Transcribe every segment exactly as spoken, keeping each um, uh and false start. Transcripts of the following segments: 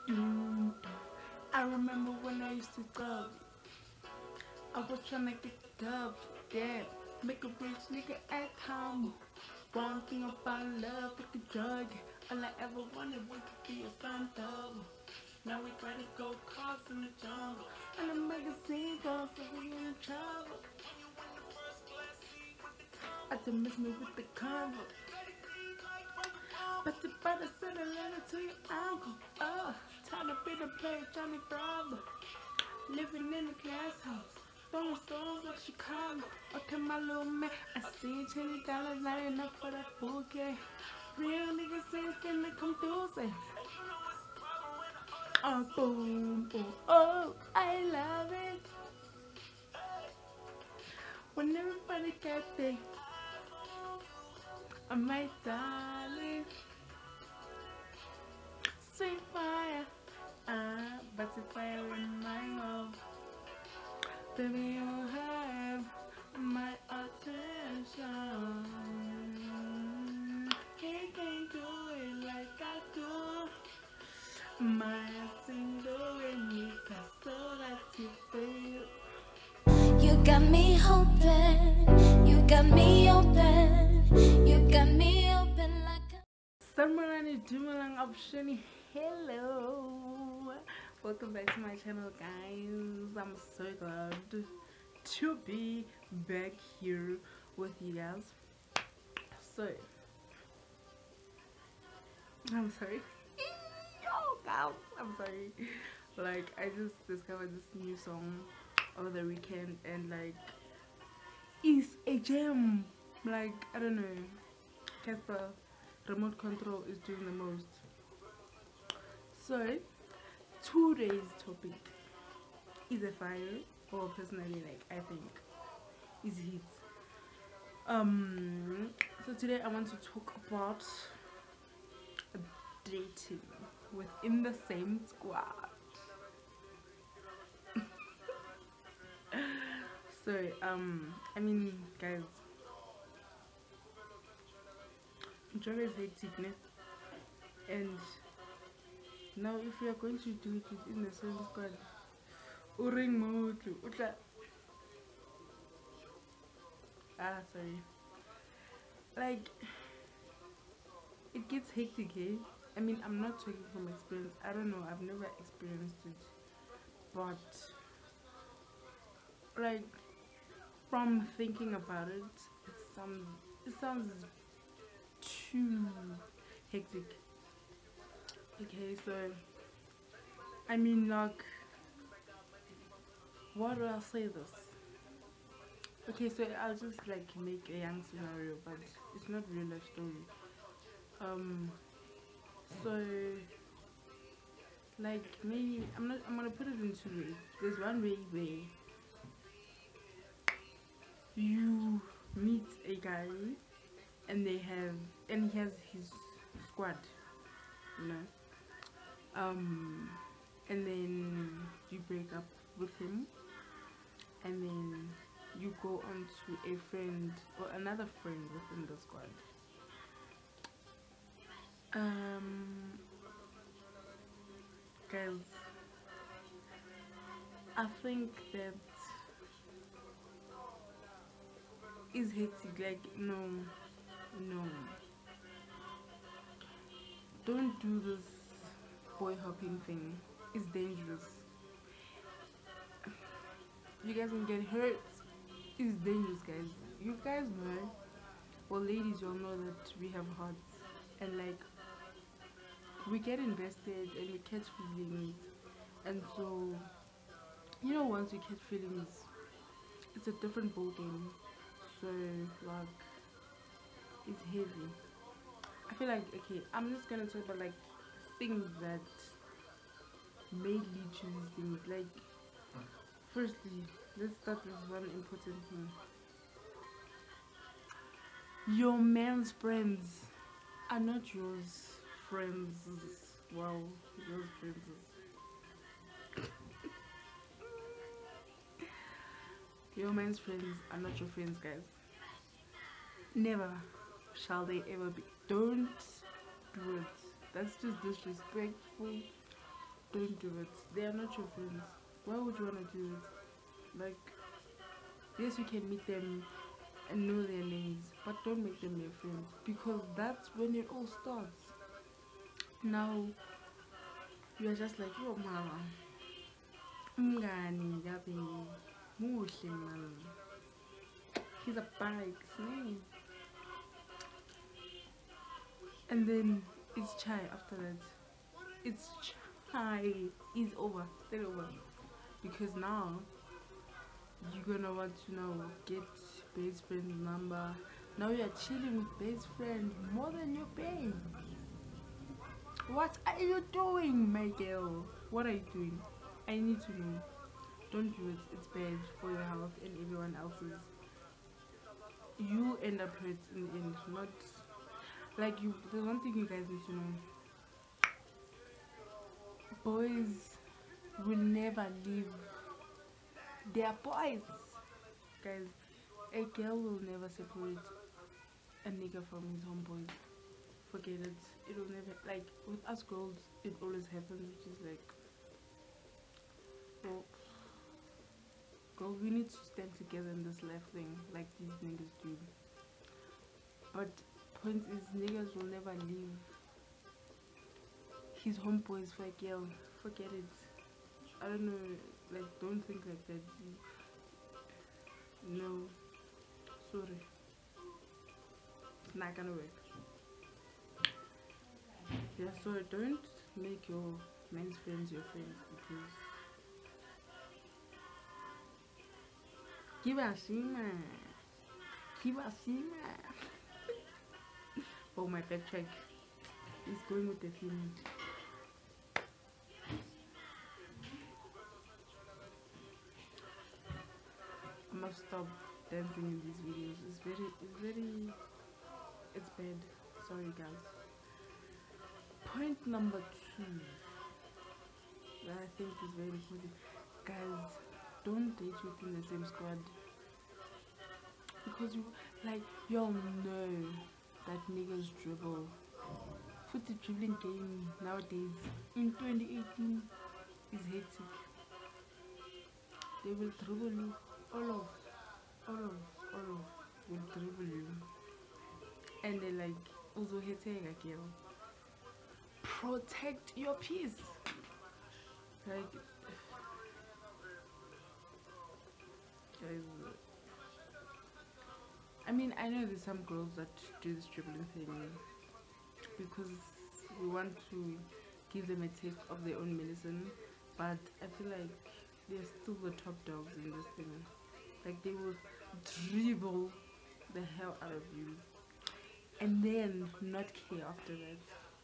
Mm. I remember when I used to club. I was trying to get the dub. Yeah. Make a rich nigga act humble. One thing about love, like a drug. All I ever wanted was to be a stunt double. Now we gotta go cross in the jungle. And the magazine goes, so we in trouble. I done miss me with the convo. But the brother sent a letter to your uncle. Oh, time to be the player, Johnny Bravo. Living in a glass house. Throwing stones like Chicago. Okay, my little man. I see twenty dollars not enough for that bouquet. Real niggas saying finna come through, say. Oh, boom, boom. Oh, I love it. When everybody got there. Oh, my darling. Sweet fire. Ah, but the fire in my mouth. Baby, you have my attention. He can't do it like I do. My single remix, I saw that you feel. You got me hoping, you got me open, you got me open like a Samarani Jumalang Option. Hello, welcome back to my channel, guys. I'm so glad to be back here with you guys. So, I'm sorry. Yo, guys, I'm sorry. Like, I just discovered this new song over the weekend, and like, it's a gem. Like, I don't know. Casper remote control is doing the most. So, today's topic is a fire, or personally, like, I think is hit. Um, so today I want to talk about dating within the same squad. So, um, I mean, guys, job is hectic, ne? And now if you are going to do it within the same squad, uring motu, utla. Ah, sorry. Like, it gets hectic, eh? I mean, I'm not talking from experience. I don't know. I've never experienced it, but like, from thinking about it, it sounds it sounds too hectic. Okay, so I mean, like, what do I say this? Okay, so I'll just like make a young scenario, but it's not real life story. Um, so like maybe I'm not. I'm gonna put it in two ways. There's one way where you meet a guy and they have and he has his squad, you know. Um, and then you break up with him, and then you go on to a friend or another friend within the squad. Um, guys, I think that is hectic. Like, no, no, don't do this boy hopping thing. It's dangerous. You guys can get hurt. It's dangerous, guys. You guys know, well, ladies, you'll know that we have hearts, and like, we get invested and we catch feelings, and so, you know, once you catch feelings, it's a different ball game. So like, it's heavy. I feel like, okay, I'm just gonna talk about like things that may lead to these things. Like, firstly, let's start with one important thing. Your man's friends are not yours friends. Wow, yours friends. Your man's friends are not your friends, guys. Never shall they ever be. Don't do it. That's just disrespectful. Don't do it. They are not your friends. Why would you wanna do it? Like, yes, you can meet them and know their names, but don't make them your friends because that's when it all starts. Now you're just like, yo mama, umngani gabi muhle man. He's a bike, snake. And then it's chai after that. It's chai. It's over. Still over. Because now you're gonna want to know get best friend's number. Now you're chilling with best friend more than your babe. What are you doing, my girl? What are you doing? I need to know. Don't do it. It's bad for your health and everyone else's. You end up hurt in the end. Not like you. There's one thing you guys need to know. Boys will never leave. They are boys, guys. A girl will never separate a nigga from his homeboys. Forget it. It will never, like with us girls, it always happens, which is like, well, girl, we need to stand together in this life thing, like these niggas do. But point is, niggas will never leave his homeboys for a girl. Forget it. I don't know, like, don't think like that. No, sorry, it's not gonna work. Yeah, so don't make your men's friends your friends because Kibashima, Kibashima. Oh, my backtrack is going with the feeling. I must stop dancing in these videos. It's very, it's very, it's bad. Sorry, guys. Point number two that I think is very important, guys. Don't date within the same squad because you, like, y'all know that niggas dribble. Foot the dribbling game nowadays in twenty eighteen is hectic. They will dribble you all of, all of, all of will dribble you, and they like also hitting a girl. Protect your peace. Like, guys, I mean, I know there's some girls that do this dribbling thing because we want to give them a taste of their own medicine, but I feel like they're still the top dogs in this thing. Like, they will dribble the hell out of you and then not care after that.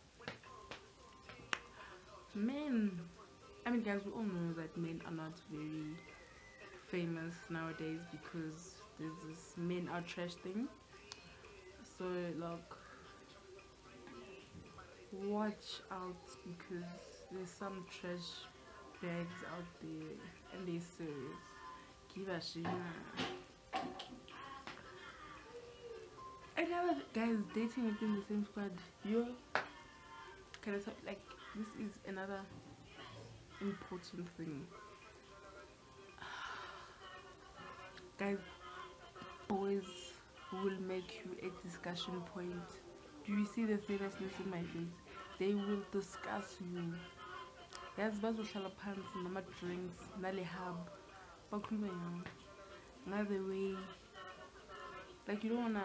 Men, I mean, guys, we all know that men are not very famous nowadays because there's this men are trash thing. So, like, watch out because there's some trash bags out there and they're serious. Give a shit. And now, guys, dating within the same squad, you're kind of like, this is another important thing. Guys, boys will make you a discussion point. Do you see the seriousness in my face? They will discuss you. Guys, bazohlala phansi nama drinks nale hub bakhuluma ngayo another way, like, you don't wanna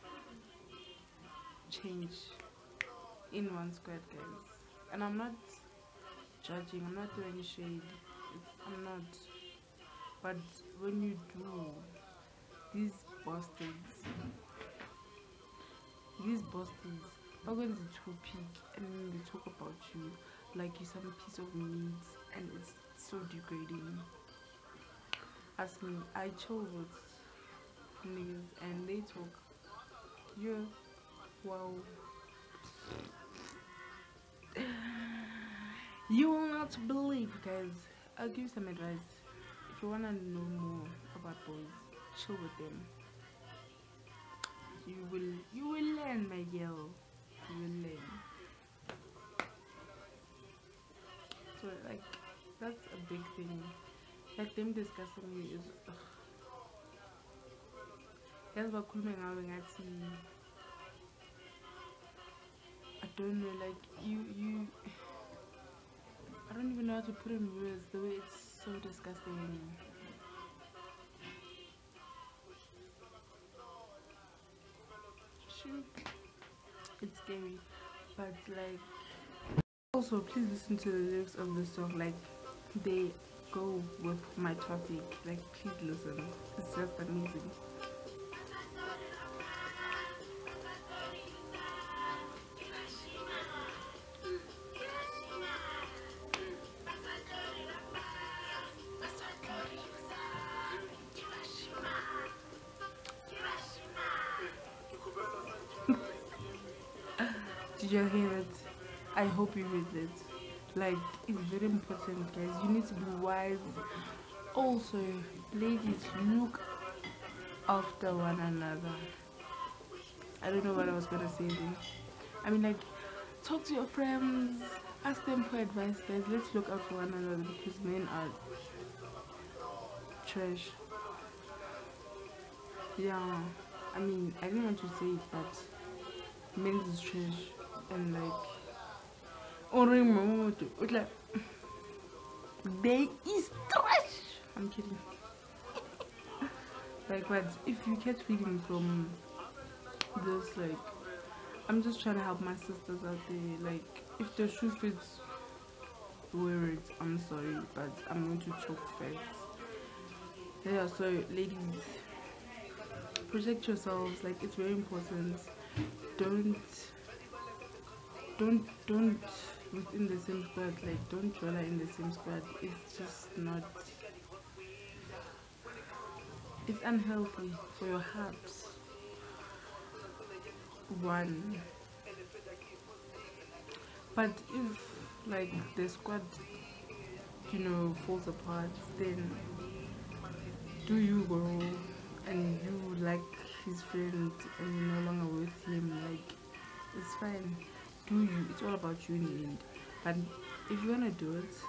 change in one squad, guys. And I'm not judging, I'm not throwing shade, it's, I'm not, but when you do, these bastards these bastards are going to topic and then they talk about you like you're some piece of meat, and it's so degrading. Ask me, I chill with niggas and they talk, yeah, wow. You will not believe, guys. I'll give you some advice. If you wanna know more about boys, chill with them. You will, you will learn, my girl. You will learn. So like that's a big thing. Like them discussing me is that's what cool ngathi I don't know, like you you I don't even know how to put it in words the way it's so disgusting. Shoot. It's scary. But like also please listen to the lyrics of the song, like they go with my topic. Like please listen. It's just amazing. Did you hear it? I hope you read it. Like it's very important, guys. You need to be wise. Also, ladies, look after one another. I don't know what I was gonna say then. I mean, like, talk to your friends, ask them for advice, guys. Let's look out for one another because men are trash. Yeah, I mean, I didn't want to say it, but men is trash and like, oh, like they is trash. I'm kidding. Like, but if you catch feeling from this, like, I'm just trying to help my sisters out there. Like, if the shoe fits, wear it. I'm sorry, but I'm going to talk facts. Yeah, so ladies, protect yourselves. Like, it's very important. Don't, don't, don't within the same squad. Like, don't dwell in the same squad. It's just not. It's unhealthy for your heart. One. But if like the squad, you know, falls apart, then do you go and you like his friend and you're no longer with him, like it's fine. Do you? It's all about you in the end. But if you wanna do it,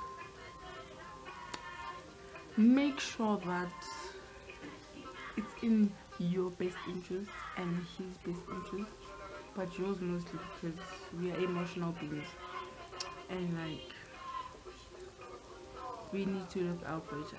make sure that it's in your best interest and his best interest, but yours mostly, because we are emotional beings and like we need to look out for each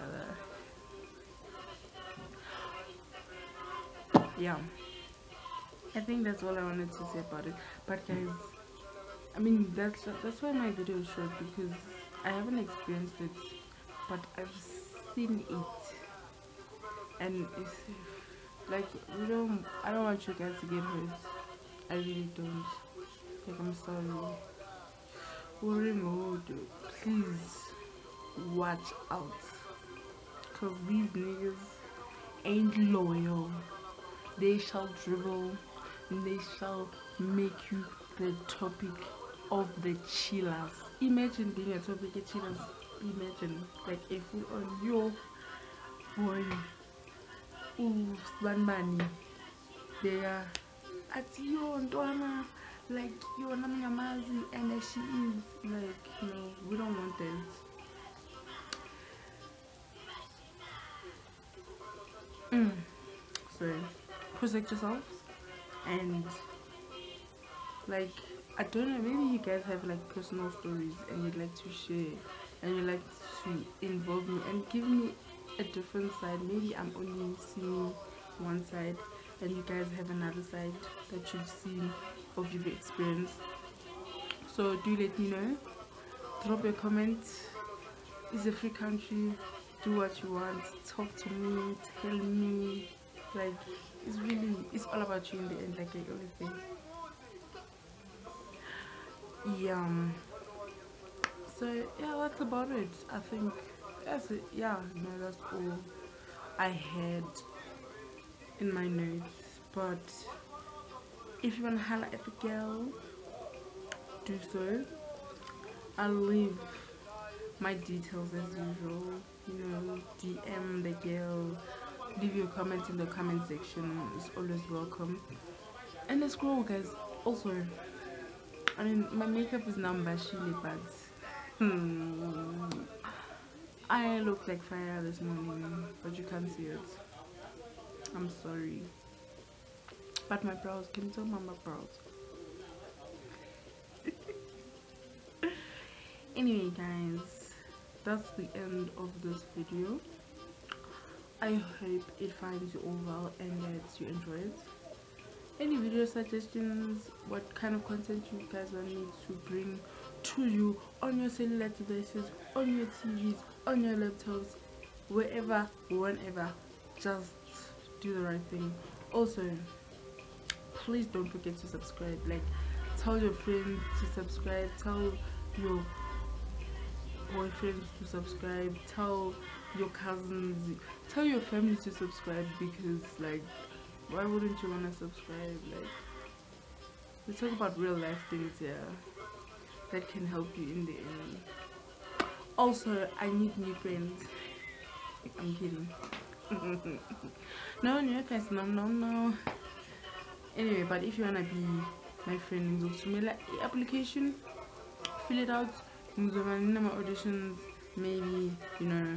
other. Yeah, I think that's all I wanted to say about it. But guys, I mean, that's that's why my video is short, because I haven't experienced it, but I've seen it. And it's like, we don't I don't want you guys to get hurt. I really don't. Like, I'm sorry. Uringo, please watch out, cause these niggas ain't loyal. They shall dribble and they shall make you the topic of the chillers. Imagine being a topic of chillers. Imagine like a full on your boy. Ooh, Sbanbani. They are at you and Donna, like you're Namamazi, and as she is like, no, we don't want that. Mm. So protect yourselves, and like, I don't know, maybe you guys have like personal stories and you'd like to share and you'd like to involve me and give me a different side. Maybe I'm only seeing one side and you guys have another side that you've seen or you've experienced. So do let me know. Drop a comment. It's a free country. Do what you want. Talk to me. Tell me. Like, it's really, it's all about you in the end, like I always say. Yeah. So yeah, that's about it. I think that's it. Yeah, no, that's all I had in my notes. But if you wanna holla at the girl, do so. I'll leave my details as usual. You know, D M the girl, leave your comments in the comment section. It's always welcome. And let's grow, guys. Also, I mean, my makeup is now bashili, but Hmm. I looked like fire this morning, but you can't see it. I'm sorry. But my brows, can you tell mama brows? Anyway guys, that's the end of this video. I hope it finds you all well and that you enjoy it. Any video suggestions, what kind of content you guys want me to bring to you on your cellular devices, on your T Vs, on your laptops, wherever, whenever, just do the right thing. Also, please don't forget to subscribe. Like, tell your friends to subscribe, tell your boyfriends to subscribe, tell your cousins, tell your family to subscribe, because like, why wouldn't you want to subscribe? Like, we talk about real life things here that can help you in the end. Also, I need new friends. I'm kidding. No new friends, no no no. Anyway, but if you wanna be my friend, the application, fill it out. My auditions, maybe, you know,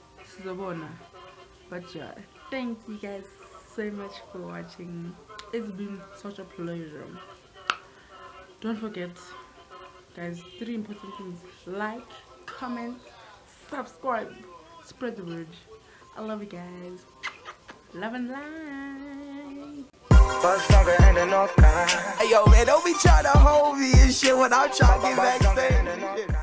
but yeah, thank you guys so much for watching. It's been such a pleasure. Don't forget guys, three important things: like, comment, subscribe, spread the word. I love you guys. Love and light. Hey yo man, don't be trying to hold me and shit when I'm trying to get backstage.